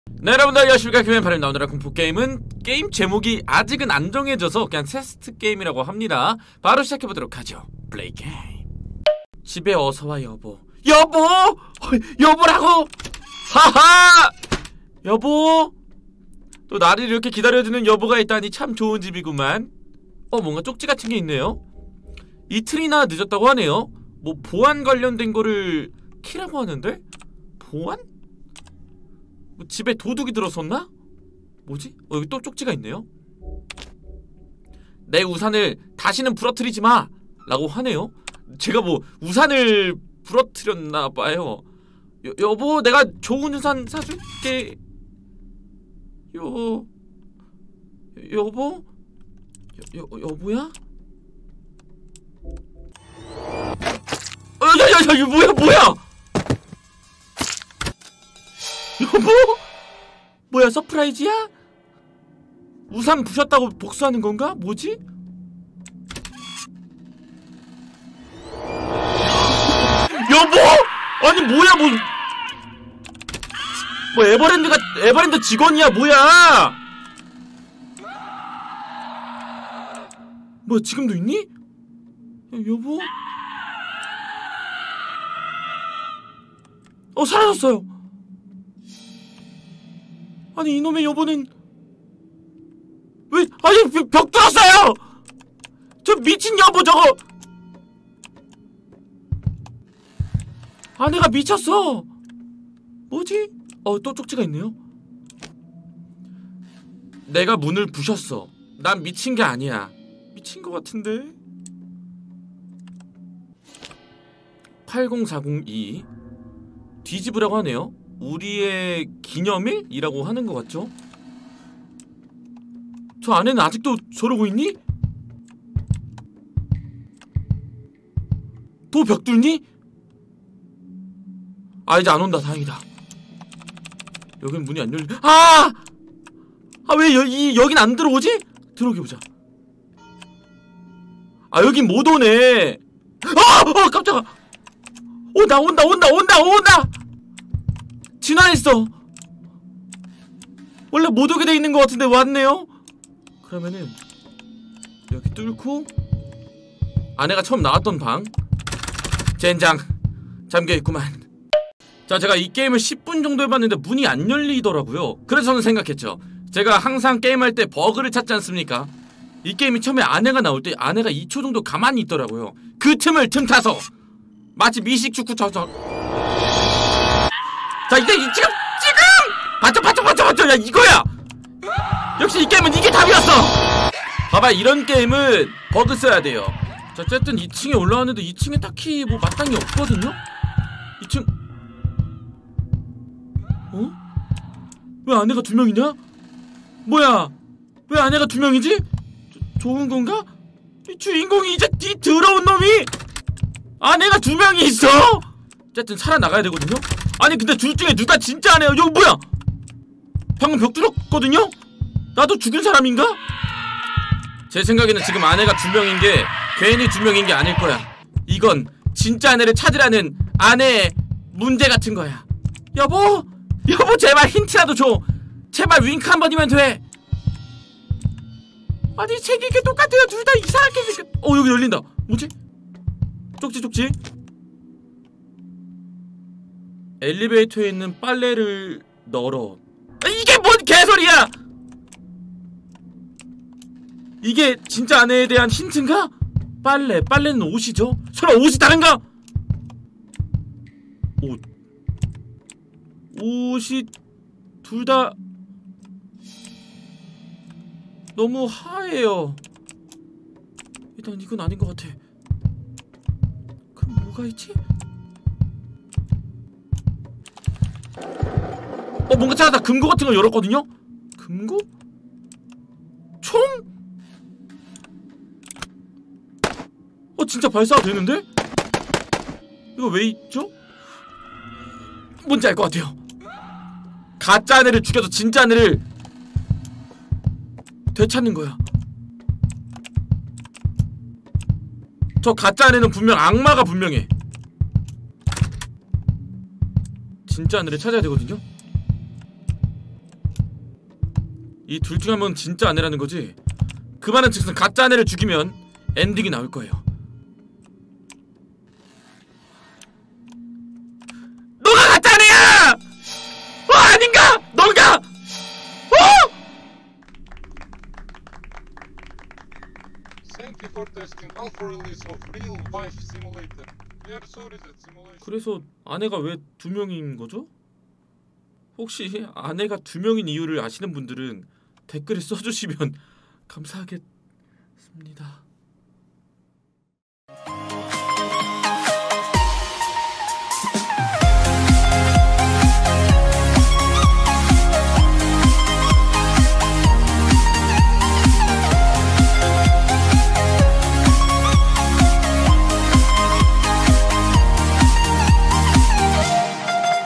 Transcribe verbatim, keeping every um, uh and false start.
네, 여러분들 안녕하십니까. 김현팔입니다. 오늘의 공포게임은 게임 제목이 아직은 안 정해져서 그냥 테스트 게임이라고 합니다. 바로 시작해보도록 하죠. 플레이 게임. 집에 어서와 여보. 여보! 여보라고! 하하! 여보! 또 나를 이렇게 기다려주는 여보가 있다니 참 좋은 집이구만. 어, 뭔가 쪽지 같은 게 있네요. 이틀이나 늦었다고 하네요. 뭐 보안 관련된 거를 키라고 하는데? 보안? 뭐 집에 도둑이 들어섰나? 뭐지? 어, 여기 또 쪽지가 있네요. 내 우산을 다시는 부러뜨리지 마! 라고 하네요. 제가 뭐 우산을 부러뜨렸나봐요. 여, 여보, 내가 좋은 우산 사줄게. 여... 여보? 여, 여, 여보야? 어, 야, 야, 야, 이거 뭐야, 뭐야! 여보? 뭐야, 서프라이즈야? 우산 부셨다고 복수하는 건가? 뭐지? 여보! 아니 뭐야, 뭐... 뭐 에버랜드가... 에버랜드 직원이야, 뭐야! 뭐야, 지금도 있니? 야, 여보? 어, 사라졌어요! 아니 이놈의 여보는 왜? 아니 벽 뚫었어요! 저 미친 여보 저거! 아내가 미쳤어! 뭐지? 어, 또 쪽지가 있네요. 내가 문을 부셨어. 난 미친 게 아니야. 미친 것 같은데? 팔공사공이 뒤집으라고 하네요. 우리의 기념일이라고 하는 것 같죠? 저 아내는 아직도 저러고 있니? 또 벽 뚫니? 아, 이제 안 온다. 다행이다. 여긴 문이 안 열리... 아! 아, 왜 여, 이, 여긴 안 들어오지? 들어오게 보자. 아, 여긴 못 오네. 아! 아, 깜짝아! 온다, 온다, 온다, 온다, 온다! 진화했어. 원래 못 오게 돼 있는 것 같은데 왔네요. 그러면은 여기 뚫고 아내가 처음 나왔던 방 젠장 잠겨있구만. 자, 제가 이 게임을 십 분 정도 해봤는데 문이 안 열리더라고요. 그래서 저는 생각했죠. 제가 항상 게임할 때 버그를 찾지 않습니까? 이 게임이 처음에 아내가 나올 때 아내가 이 초 정도 가만히 있더라고요. 그 틈을 틈타서 마치 미식축구처럼. 자, 이제 지금 지금 봤죠 봤죠 봤죠 봤죠. 야, 이거야. 역시 이 게임은 이게 답이었어. 봐봐, 이런 게임은 버그 써야 돼요. 자, 어쨌든 이 층에 올라왔는데 이 층에 딱히 뭐 마땅히 없거든요. 이 층 어? 왜 아내가 두 명이냐? 뭐야? 왜 아내가 두 명이지? 조, 좋은 건가? 이 주인공이 이제 이 더러운 놈이 아내가 두 명이 있어. 어쨌든 살아나가야 되거든요. 아니 근데 둘 중에 누가 진짜 아내예요? 이거 뭐야? 방금 벽 뚫었거든요? 나도 죽은 사람인가? 제 생각에는 지금 아내가 두 명인게 괜히 두 명인게 아닐 거야. 이건 진짜 아내를 찾으라는 아내의 문제 같은 거야. 여보! 여보, 제발 힌트라도 줘! 제발 윙크 한 번이면 돼! 아니 생긴 게 똑같아요. 둘 다 이상하게 생겼... 어, 여기 열린다. 뭐지? 쪽지 쪽지. 엘리베이터에 있는 빨래를 널어. 아, 이게 뭔 개소리야! 이게 진짜 아내에 대한 힌트인가? 빨래, 빨래는 옷이죠? 설마 옷이 다른가? 옷 옷이 둘 다 너무 하얘요. 일단 이건 아닌 것 같아. 그럼 뭐가 있지? 어, 뭔가 찾았다. 금고 같은 거 열었거든요? 금고? 총? 어, 진짜 발사가 되는데? 이거 왜 있죠? 뭔지 알 것 같아요. 가짜 아내를 죽여서 진짜 아내를 되찾는 거야. 저 가짜 아내는 분명 악마가 분명해. 진짜 아내를 찾아야 되거든요. 이 둘 중 한 번 진짜 아내라는 거지? 그 말은 즉슨 가짜 아내를 죽이면 엔딩이 나올 거예요. 너가 가짜 아내야! 어, 아닌가? 너가! 어! Thank you for testing alpha release of real life simulator. We are sorry that simulation. 그래서 아내가 왜 두 명인 거죠? 혹시 아내가 두 명인 이유를 아시는 분들은 댓글에 써주시면 감사하겠습니다.